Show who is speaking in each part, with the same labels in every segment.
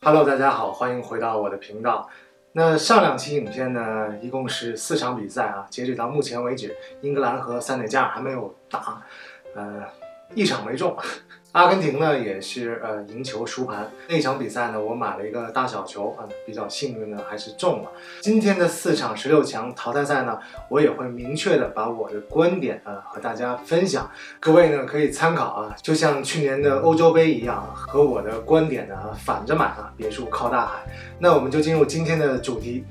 Speaker 1: Hello， 大家好，欢迎回到我的频道。那上两期影片呢，一共是4场比赛啊，截止到目前为止，英格兰和塞内加尔还没有打，1场没中。阿根廷呢也是赢球输盘。那场比赛呢，我买了一个大小球比较幸运呢还是中了。今天的4场16强淘汰赛呢，我也会明确的把我的观点和大家分享，各位呢可以参考啊，就像去年的欧洲杯一样，和我的观点呢反着买啊，别墅靠大海。那我们就进入今天的主题。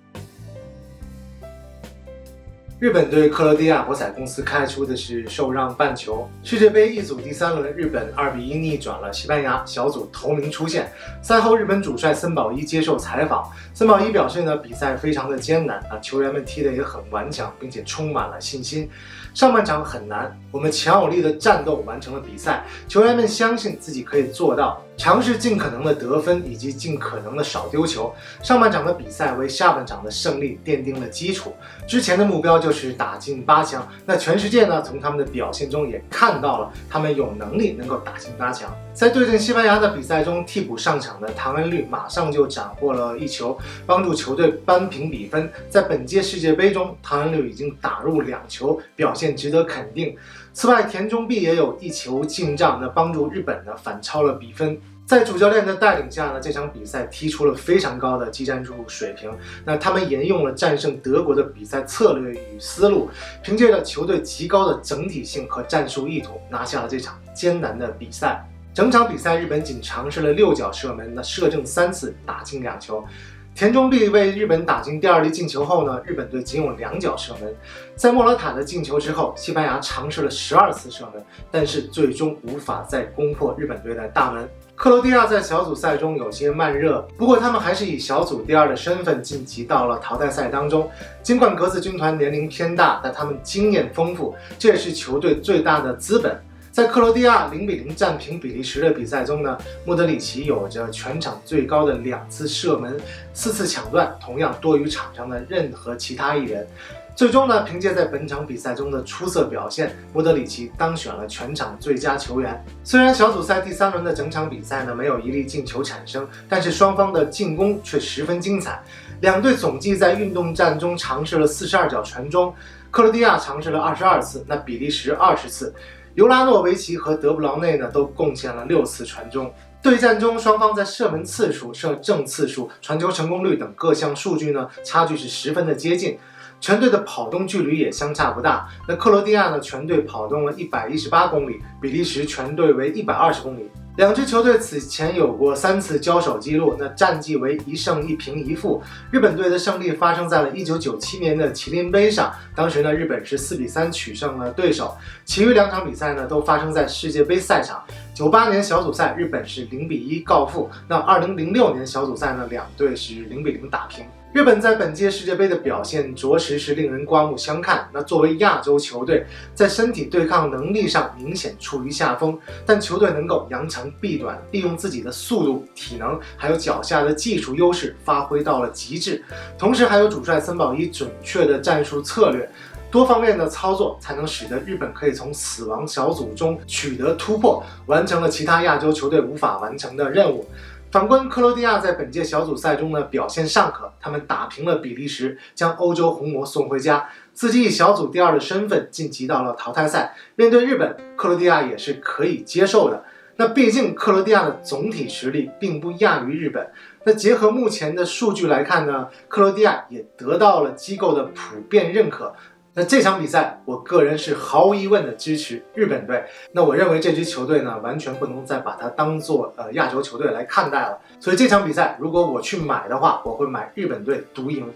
Speaker 1: 日本对克罗地亚博彩公司开出的是受让半球。世界杯一组第3轮，日本2比1逆转了西班牙，小组头名出现。赛后，日本主帅森保一接受采访，森保一表示呢，比赛非常的艰难啊，球员们踢得也很顽强，并且充满了信心。上半场很难，我们强有力的战斗完成了比赛，球员们相信自己可以做到。尝试尽可能的得分，以及尽可能的少丢球。上半场的比赛为下半场的胜利奠定了基础。之前的目标就是打进8强，那全世界呢，从他们的表现中也看到了他们有能力能够打进8强。在对阵西班牙的比赛中，替补上场的唐恩绿马上就斩获了1球，帮助球队扳平比分。在本届世界杯中，唐恩绿已经打入2球，表现值得肯定。此外，田中碧也有1球进账，帮助日本呢反超了比分。在主教练的带领下呢，这场比赛踢出了非常高的技战术水平。那他们沿用了战胜德国的比赛策略与思路，凭借着球队极高的整体性和战术意图，拿下了这场艰难的比赛。整场比赛，日本仅尝试了6脚射门，射正3次，打进2球。田中碧为日本打进第2粒进球后呢，日本队仅有2脚射门。在莫拉塔的进球之后，西班牙尝试了12次射门，但是最终无法再攻破日本队的大门。克罗地亚在小组赛中有些慢热，不过他们还是以小组第2的身份晋级到了淘汰赛当中。尽管格子军团年龄偏大，但他们经验丰富，这也是球队最大的资本。在克罗地亚0比0战平比利时的比赛中呢，莫德里奇有着全场最高的2次射门、4次抢断，同样多于场上的任何其他一人。最终呢，凭借在本场比赛中的出色表现，莫德里奇当选了全场最佳球员。虽然小组赛第3轮的整场比赛呢没有1粒进球产生，但是双方的进攻却十分精彩。两队总计在运动战中尝试了42脚传中，克罗地亚尝试了22次，那比利时20次。尤拉诺维奇和德布劳内呢都贡献了6次传中。对战中，双方在射门次数、射正次数、传球成功率等各项数据呢差距是十分的接近。全队的跑动距离也相差不大。那克罗地亚呢，全队跑动了118公里，比利时全队为120公里。两支球队此前有过3次交手记录，那战绩为1胜1平1负。日本队的胜利发生在了1997年的麒麟杯上，当时呢，日本是4比3取胜了对手。其余2场比赛呢，都发生在世界杯赛场。98年小组赛，日本是0比1告负。那2006年小组赛呢，两队是0比0打平。日本在本届世界杯的表现着实是令人刮目相看。那作为亚洲球队，在身体对抗能力上明显处于下风，但球队能够扬长避短，利用自己的速度、体能，还有脚下的技术优势发挥到了极致。同时还有主帅森保一准确的战术策略，多方面的操作才能使得日本可以从死亡小组中取得突破，完成了其他亚洲球队无法完成的任务。反观克罗地亚在本届小组赛中呢表现尚可，他们打平了比利时，将欧洲红魔送回家，自己以小组第2的身份晋级到了淘汰赛。面对日本，克罗地亚也是可以接受的。那毕竟克罗地亚的总体实力并不亚于日本。那结合目前的数据来看呢，克罗地亚也得到了机构的普遍认可。那这场比赛，我个人是毫无疑问的支持日本队。那我认为这支球队呢，完全不能再把它当做亚洲球队来看待了。所以这场比赛，如果我去买的话，我会买日本队独赢。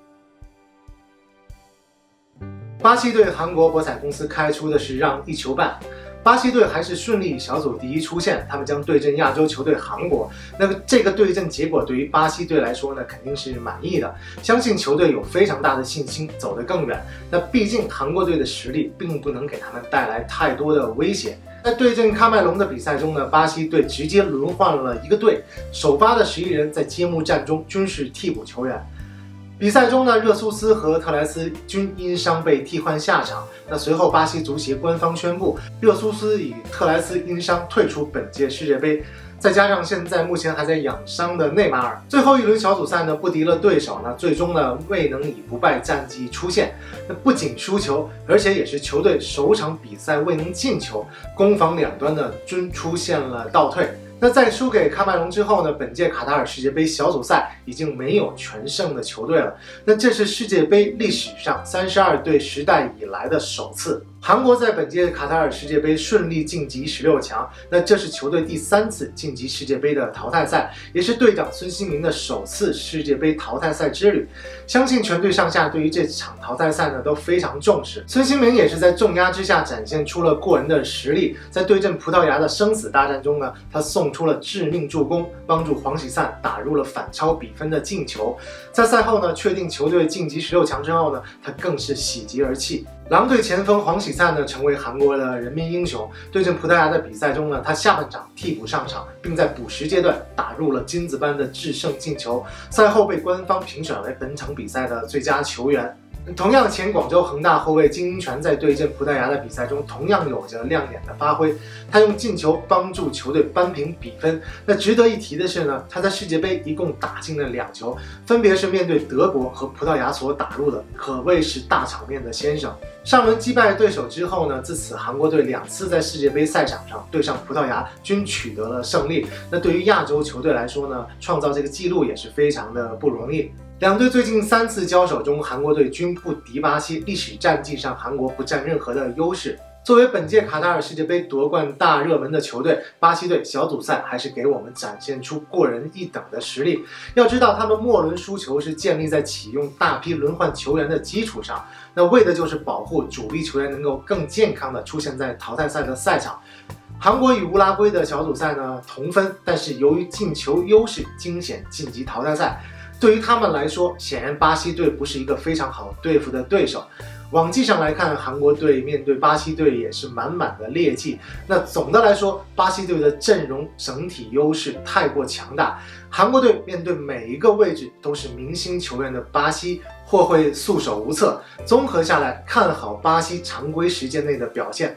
Speaker 1: 巴西对韩国博彩公司开出的是让1球半。巴西队还是顺利以小组第1出现，他们将对阵亚洲球队韩国。那么这个对阵结果对于巴西队来说呢，肯定是满意的。相信球队有非常大的信心走得更远。那毕竟韩国队的实力并不能给他们带来太多的威胁。在对阵喀麦隆的比赛中呢，巴西队直接轮换了一个队，首发的11人在揭幕战中均是替补球员。比赛中呢，热苏斯和特莱斯均因伤被替换下场。那随后，巴西足协官方宣布，热苏斯与特莱斯因伤退出本届世界杯。 再加上现在目前还在养伤的内马尔，最后一轮小组赛呢不敌了对手呢，最终呢未能以不败战绩出线。那不仅输球，而且也是球队首场比赛未能进球，攻防两端呢均出现了倒退。那在输给喀麦隆之后呢，本届卡塔尔世界杯小组赛已经没有全胜的球队了。那这是世界杯历史上32队时代以来的首次。韩国在本届卡塔尔世界杯顺利晋级16强，那这是球队第3次晋级世界杯的淘汰赛，也是队长孙兴民的首次世界杯淘汰赛之旅。相信全队上下对于这场淘汰赛呢都非常重视。孙兴民也是在重压之下展现出了过人的实力，在对阵葡萄牙的生死大战中呢，他送出了致命助攻，帮助黄喜燦打入了反超比分的进球。在赛后呢，确定球队晋级16强之后呢，他更是喜极而泣。狼队前锋黄喜燦呢，成为韩国的人民英雄。对阵葡萄牙的比赛中呢，他下半场替补上场，并在补时阶段打入了金子般的制胜进球。赛后被官方评选为本场比赛的最佳球员。同样，前广州恒大后卫金英权在对阵葡萄牙的比赛中同样有着亮眼的发挥，他用进球帮助球队扳平比分。那值得一提的是呢，他在世界杯一共打进了2球，分别是面对德国和葡萄牙所打入的，可谓是大场面的先生。上轮击败对手之后呢，自此韩国队2次在世界杯赛场上对上葡萄牙均取得了胜利。那对于亚洲球队来说呢，创造这个纪录也是非常的不容易。两队最近3次交手中，韩国队均不敌巴西，历史战绩上韩国不占任何的优势。作为本届卡塔尔世界杯夺冠大热门的球队，巴西队小组赛还是给我们展现出过人一等的实力。要知道，他们末轮输球是建立在启用大批轮换球员的基础上，那为的就是保护主力球员能够更健康地出现在淘汰赛的赛场。韩国与乌拉圭的小组赛呢同分，但是由于进球优势惊险晋级淘汰赛。对于他们来说，显然巴西队不是一个非常好对付的对手。往绩上来看，韩国队面对巴西队也是满满的劣迹。那总的来说，巴西队的阵容整体优势太过强大，韩国队面对每一个位置都是明星球员的巴西或会束手无策。综合下来，看好巴西常规时间内的表现。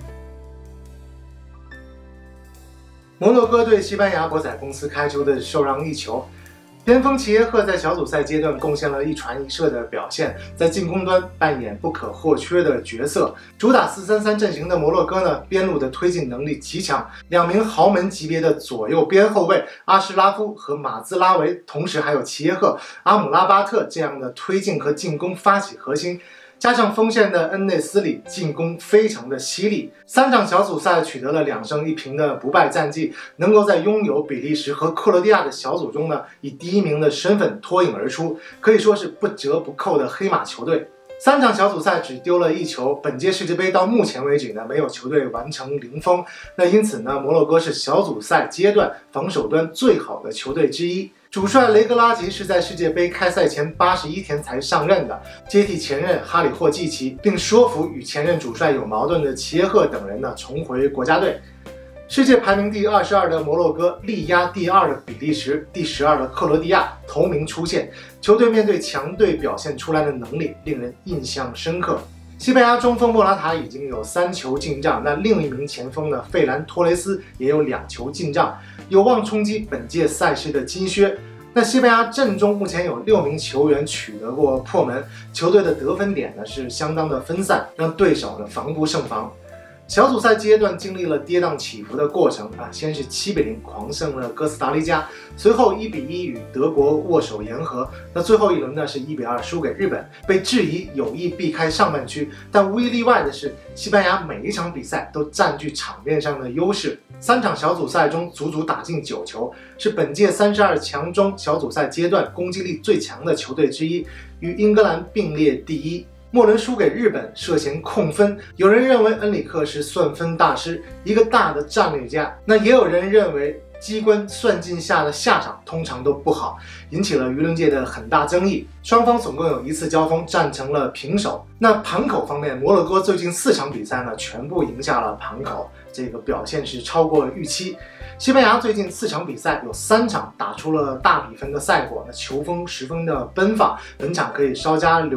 Speaker 1: 摩洛哥对西班牙博彩公司开出的受让1球。边锋齐耶赫在小组赛阶段贡献了一传一射的表现，在进攻端扮演不可或缺的角色。主打4-3-3阵型的摩洛哥呢，边路的推进能力极强，2名豪门级别的左右边后卫阿什拉夫和马兹拉维，同时还有齐耶赫、阿姆拉巴特这样的推进和进攻发起核心。加上锋线的恩内斯里，进攻非常的犀利。3场小组赛取得了2胜1平的不败战绩，能够在拥有比利时和克罗地亚的小组中呢，以第1名的身份脱颖而出，可以说是不折不扣的黑马球队。3场小组赛只丢了1球，本届世界杯到目前为止呢，没有球队完成零封。那因此呢，摩洛哥是小组赛阶段防守端最好的球队之一。主帅雷格拉吉是在世界杯开赛前81天才上任的，接替前任哈里霍季奇，并说服与前任主帅有矛盾的齐耶赫等人呢重回国家队。世界排名第22的摩洛哥力压第2的比利时、第12的克罗地亚头名出现，球队面对强队表现出来的能力令人印象深刻。西班牙中锋莫拉塔已经有3球进账，那另一名前锋呢费兰托雷斯也有2球进账，有望冲击本届赛事的金靴。那西班牙阵中目前有6名球员取得过破门，球队的得分点呢是相当的分散，让对手呢防不胜防。小组赛阶段经历了跌宕起伏的过程啊，先是7-0狂胜了哥斯达黎加，随后1-1与德国握手言和，那最后一轮呢是1-2输给日本，被质疑有意避开上半区，但无一例外的是，西班牙每一场比赛都占据场面上的优势，3场小组赛中足足打进9球，是本届32强中小组赛阶段攻击力最强的球队之一，与英格兰并列第1。末轮输给日本，涉嫌控分。有人认为恩里克是算分大师，一个大的战略家。那也有人认为机关算尽下的下场通常都不好，引起了舆论界的很大争议。双方总共有1次交锋，战成了平手。那盘口方面，摩洛哥最近4场比赛呢，全部赢下了盘口，这个表现是超过预期。西班牙最近4场比赛有3场打出了大比分的赛果，那球风十分的奔放，本场可以稍加留意。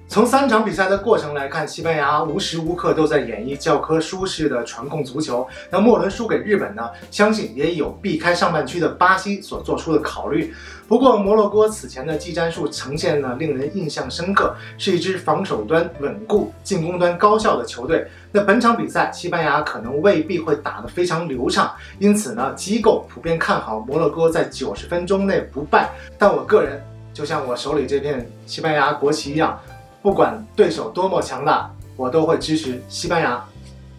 Speaker 1: 从3场比赛的过程来看，西班牙无时无刻都在演绎教科书式的传控足球。那末轮输给日本呢，相信也有避开上半区的巴西所做出的考虑。不过摩洛哥此前的技战术呈现呢，令人印象深刻，是一支防守端稳固、进攻端高效的球队。那本场比赛，西班牙可能未必会打得非常流畅，因此呢，机构普遍看好摩洛哥在90分钟内不败。但我个人就像我手里这片西班牙国旗一样。不管对手多么强大，我都会支持西班牙。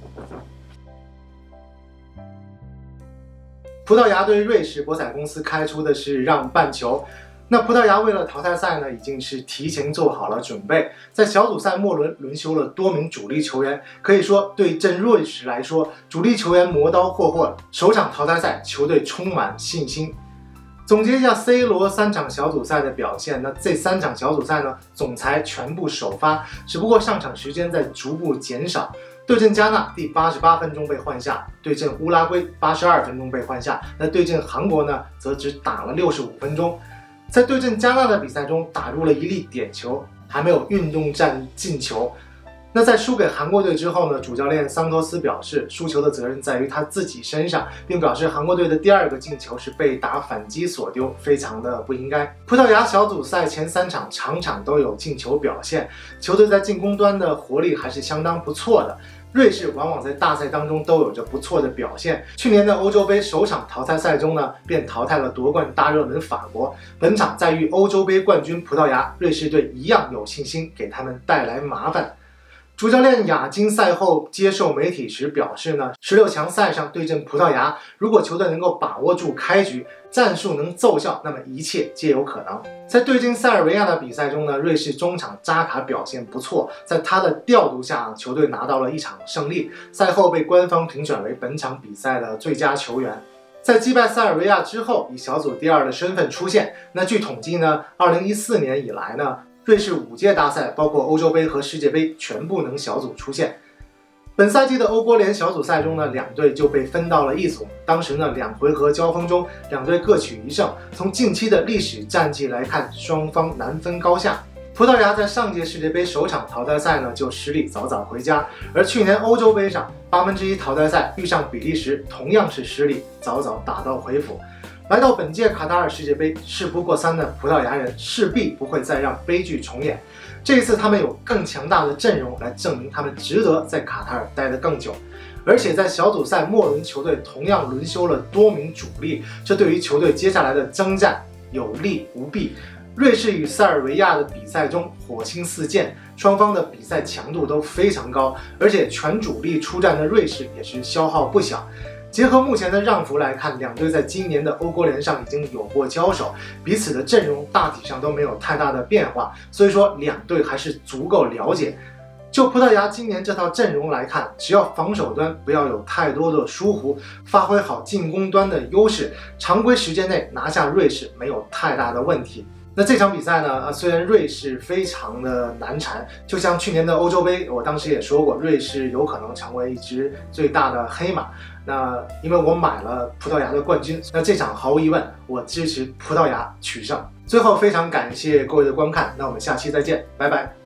Speaker 1: 葡萄牙对瑞士博彩公司开出的是让半球。那葡萄牙为了淘汰赛呢，已经是提前做好了准备，在小组赛末轮轮休了多名主力球员，可以说对阵瑞士来说，主力球员磨刀霍霍，首场淘汰赛球队充满信心。总结一下 C 罗3场小组赛的表现，那这3场小组赛呢，总裁全部首发，只不过上场时间在逐步减少。对阵加纳第88分钟被换下，对阵乌拉圭82分钟被换下，那对阵韩国呢，则只打了65分钟。在对阵加纳的比赛中打入了一粒点球，还没有运动战进球。那在输给韩国队之后呢，主教练桑托斯表示，输球的责任在于他自己身上，并表示韩国队的第2个进球是被打反击所丢，非常的不应该。葡萄牙小组赛前3场场场都有进球表现，球队在进攻端的活力还是相当不错的。瑞士往往在大赛当中都有着不错的表现，去年的欧洲杯首场淘汰赛中呢，便淘汰了夺冠大热门法国。本场再遇欧洲杯冠军葡萄牙，瑞士队一样有信心给他们带来麻烦。主教练亚金赛后接受媒体时表示呢，16强赛上对阵葡萄牙，如果球队能够把握住开局，战术能奏效，那么一切皆有可能。在对阵塞尔维亚的比赛中呢，瑞士中场扎卡表现不错，在他的调度下，球队拿到了1场胜利，赛后被官方评选为本场比赛的最佳球员。在击败塞尔维亚之后，以小组第2的身份出现。那据统计呢，2014年以来呢，瑞士5届大赛，包括欧洲杯和世界杯，全部能小组出现。本赛季的欧国联小组赛中呢，2队就被分到了一组。当时呢，2回合交锋中，2队各取1胜。从近期的历史战绩来看，双方难分高下。葡萄牙在上届世界杯首场淘汰赛呢就失利，早早回家。而去年欧洲杯上1/8淘汰赛遇上比利时，同样是失利，早早打道回府。来到本届卡塔尔世界杯，事不过3的葡萄牙人势必不会再让悲剧重演。这一次他们有更强大的阵容来证明他们值得在卡塔尔待得更久。而且在小组赛末轮，球队同样轮休了多名主力，这对于球队接下来的征战有利无弊。瑞士与塞尔维亚的比赛中火星四溅，双方的比赛强度都非常高，而且全主力出战的瑞士也是消耗不小。结合目前的让幅来看，2队在今年的欧国联上已经有过交手，彼此的阵容大体上都没有太大的变化，所以说2队还是足够了解。就葡萄牙今年这套阵容来看，只要防守端不要有太多的疏忽，发挥好进攻端的优势，常规时间内拿下瑞士没有太大的问题。那这场比赛呢，虽然瑞士非常的难缠，就像去年的欧洲杯，我当时也说过，瑞士有可能成为一支最大的黑马。那因为我买了葡萄牙的冠军，那这场毫无疑问，我支持葡萄牙取胜。最后非常感谢各位的观看，那我们下期再见，拜拜。